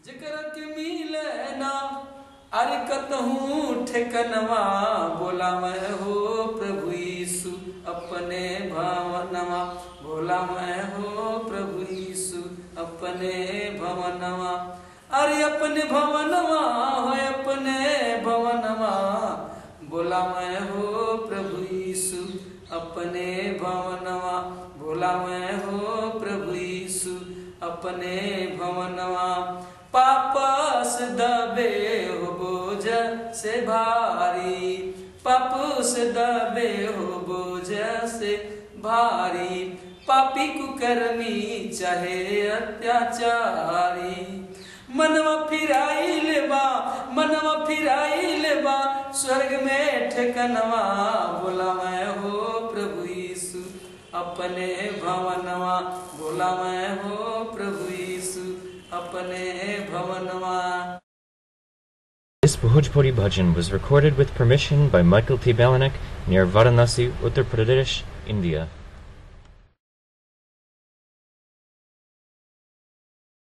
जेकरा के मिले ना अरे कतहूँ ठिकनवा बोला मैं हो प्रभु यीशु अपने भवनवा बोला मैं हो प्रभु यीशु अपने भवनवा अरे अपने भवनवा हो अपने भवनवा बोला मैं हो प्रभु यीशु अपने भवनवा बोला मैं हो प्रभु यीशु अपने भवनवा पापस दबे हो बोझ से भारी पापस दबे हो बोझ से भारी पापी कुकर्मी चाहे अत्याचारी मनवा फिराई लेबा स्वर्ग में ठिकनवा बोला मैं हो प्रभु यीशु अपने भवनवा बोला मैं हो प्रभु यीशु अपने भवनवा. This Bhojpuri Bhajan was recorded with permission by Michael T. Balanek near Varanasi, Uttar Pradesh, India.